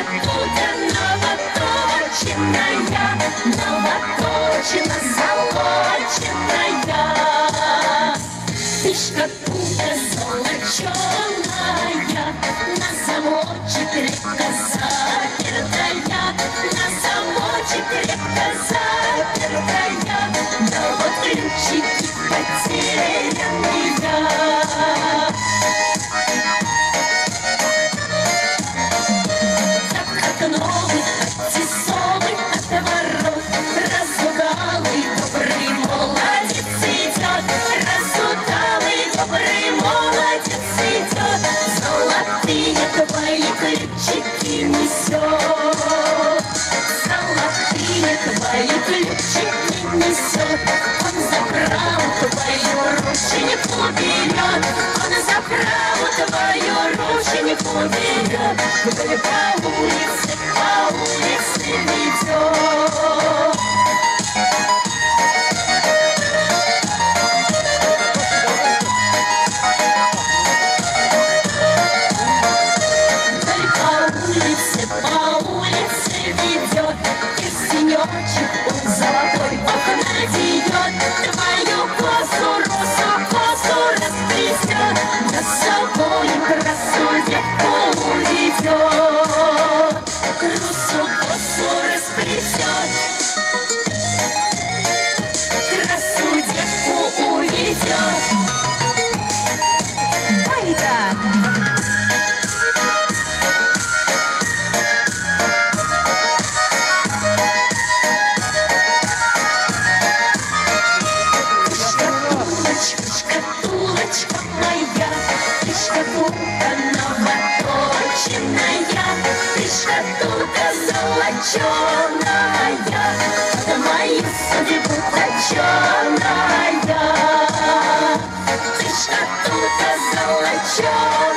шкатулка новоточенная, новоточена, золоченая. Ты шкатулка золоченая, на замочек крепко запертая, на замочек крепко запертая, да вот ключики потерянные. От новых, от тесовых, от ворот разудалый добрый молодец идет, разудалый добрый молодец идет, золотые твои ключики несет, золотые твои ключики несет. Он за праву твою рученьку берет, он за праву твою рученьку берет, вдоль по улице ведет. По улице ведет, и синечек он золотой окна надеет, твою косу, росу, косу расплетет, за собой красу девку уведет, красу, косу расплетет, красу девку уведет. Ой-да! Шкатулочка моя, ты шкатулка новоточенная, ты шкатулка золоченая, под мою судьбу точеная, ты шкатулка золоченая.